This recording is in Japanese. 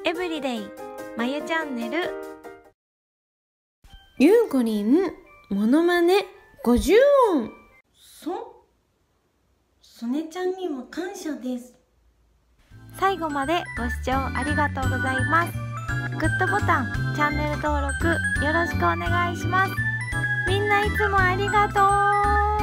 エブリデイまゆチャンネル。 ゆうこりんモノマネ50音。 ソネちゃんには感謝です。 最後までご視聴ありがとうございます。グッドボタン、チャンネル登録よろしくお願いします。みんないつもありがとう。